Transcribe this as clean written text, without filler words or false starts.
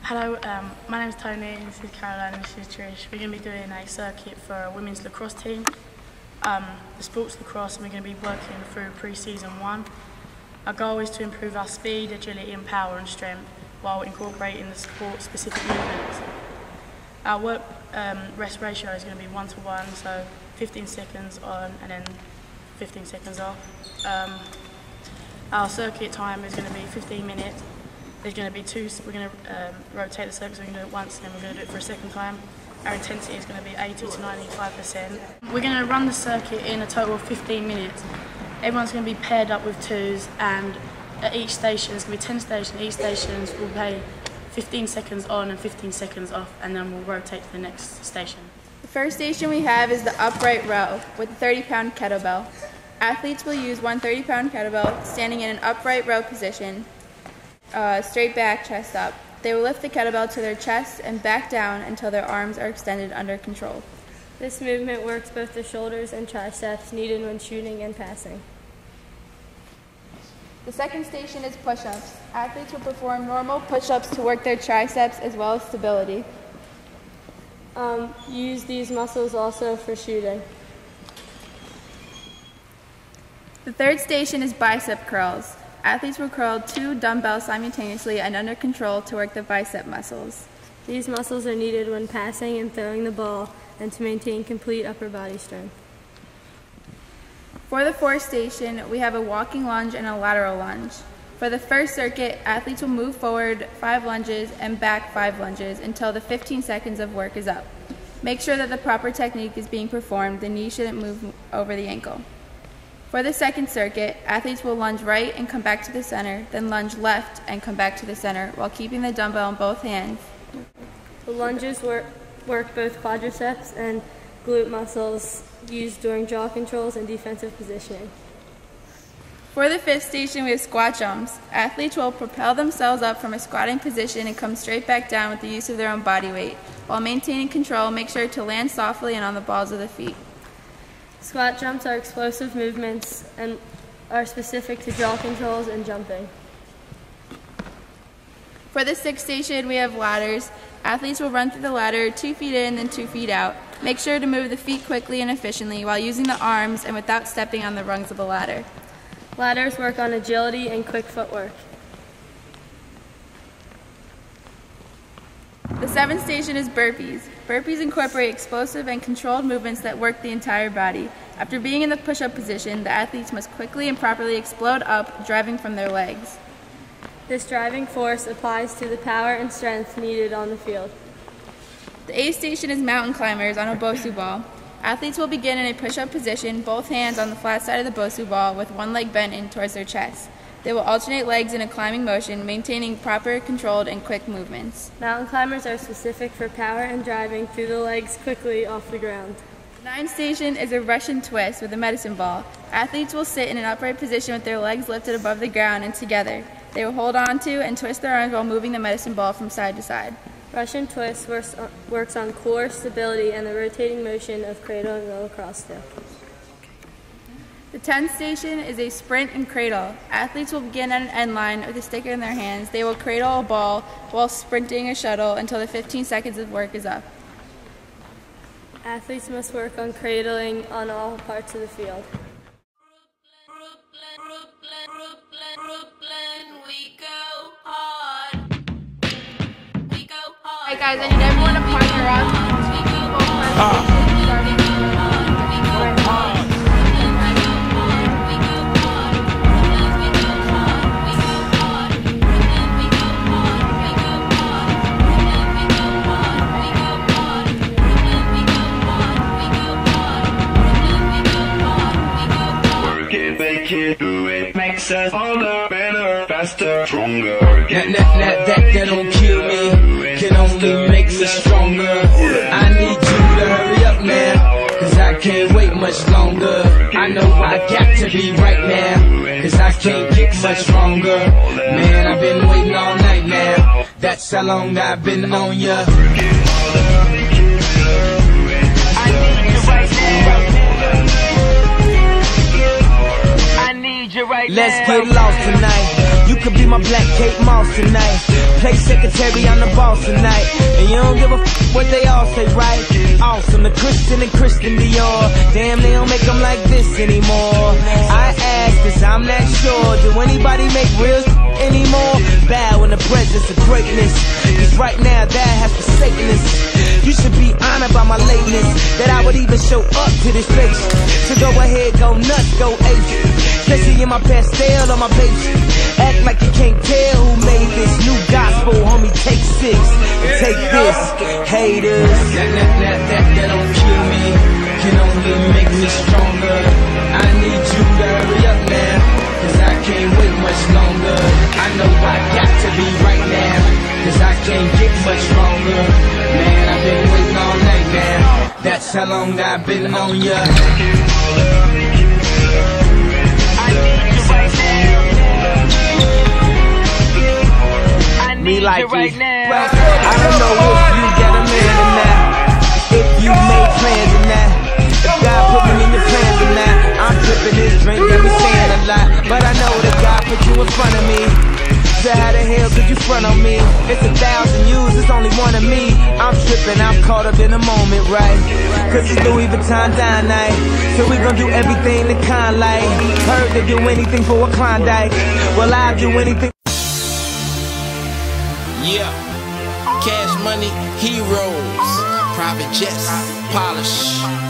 Hello, my name is Tony, this is Caroline and this is Trish. We're going to be doing a circuit for a women's lacrosse team, the sports lacrosse, and we're going to be working through pre-season 1. Our goal is to improve our speed, agility and power and strength while incorporating the sport-specific movements. Our work rest ratio is going to be 1:1, so 15 seconds on and then 15 seconds off. Our circuit time is going to be 15 minutes. There's going to be we're going to rotate the circuit, so we're going to do it once and then we're going to do it for a second time. Our intensity is going to be 80 to 95%. We're going to run the circuit in a total of 15 minutes. Everyone's going to be paired up with twos, and at each station, there's going to be 10 stations. Each station will play 15 seconds on and 15 seconds off, and then we'll rotate to the next station. The first station we have is the upright row with a 30-pound kettlebell. Athletes will use one 30-pound kettlebell standing in an upright row position, straight back, chest up. They will lift the kettlebell to their chest and back down until their arms are extended under control. This movement works both the shoulders and triceps needed when shooting and passing. The second station is push-ups. Athletes will perform normal push-ups to work their triceps as well as stability. Use these muscles also for shooting. The third station is bicep curls. Athletes will curl 2 dumbbells simultaneously and under control to work the bicep muscles. These muscles are needed when passing and throwing the ball and to maintain complete upper body strength. For the fourth station, we have a walking lunge and a lateral lunge. For the first circuit, athletes will move forward 5 lunges and back 5 lunges until the 15 seconds of work is up. Make sure that the proper technique is being performed. The knee shouldn't move over the ankle. For the second circuit, athletes will lunge right and come back to the center, then lunge left and come back to the center while keeping the dumbbell in both hands. The lunges work both quadriceps and glute muscles used during jaw controls and defensive positioning. For the fifth station, we have squat jumps. Athletes will propel themselves up from a squatting position and come straight back down with the use of their own body weight. While maintaining control, make sure to land softly and on the balls of the feet. Squat jumps are explosive movements and are specific to jaw controls and jumping. For the sixth station, we have ladders. Athletes will run through the ladder 2 feet in and 2 feet out. Make sure to move the feet quickly and efficiently while using the arms and without stepping on the rungs of the ladder. Ladders work on agility and quick footwork. The seventh station is burpees. Burpees incorporate explosive and controlled movements that work the entire body. After being in the push-up position, the athletes must quickly and properly explode up, driving from their legs. This driving force applies to the power and strength needed on the field. The eighth station is mountain climbers on a Bosu ball. Athletes will begin in a push-up position, both hands on the flat side of the Bosu ball with one leg bent in towards their chest. They will alternate legs in a climbing motion, maintaining proper, controlled, and quick movements. Mountain climbers are specific for power and driving through the legs quickly off the ground. The ninth station is a Russian twist with a medicine ball. Athletes will sit in an upright position with their legs lifted above the ground and together. They will hold on to and twist their arms while moving the medicine ball from side to side. Russian twist works on core stability and the rotating motion of cradle and roll across stick. The 10th station is a sprint and cradle. Athletes will begin at an end line with a stick in their hands. They will cradle a ball while sprinting a shuttle until the 15 seconds of work is up. Athletes must work on cradling on all parts of the field. Alright guys, I need everyone to partner up. Do it makes us harder, better, faster, stronger. That don't kill me, can only make us stronger. I need you to hurry up now, cause I can't wait much longer. I know I got to be right now, cause I can't get much stronger. Man, I've been waiting all night now, that's how long I've been on ya. Let's get lost tonight. You could be my black Kate Moss tonight. Play secretary, I'm the boss tonight. And you don't give a f what they all say, right? Awesome, the Christian and Christian Dior. Damn, they don't make them like this anymore. I ask, cause I'm not sure. Do anybody make real anymore? Bow in the presence of greatness. Cause right now that has forsaken us. You should be honored by my lateness, that I would even show up to this place. So go ahead, go nuts, go ape. Especially in my pastel on my page. Act like you can't tell who made this new gospel, homie. Take 6 and take this, haters. That don't kill me, can only make me stronger. I need you to hurry up now, cause I can't wait much longer. I know I got to be right now, cause I can't get much longer. Man, I've been waiting all night now. That's how long I've been on ya. Me like you right now. I don't know if you got a man or not, if you made plans or not, if God put me in your plans or not. I'm tripping this drink that we saying a lot, but I know that God put you in front of me. So how the hell could you front on me? It's 1,000 yous, it's only one of me. I'm tripping, I'm caught up in the moment, right? Cause it's Louis Vuitton dine night, so we gon' do everything the kind like. Heard they do anything for a Klondike, well I'll do anything. Yeah, Cash Money, Heroes, private jets, polish.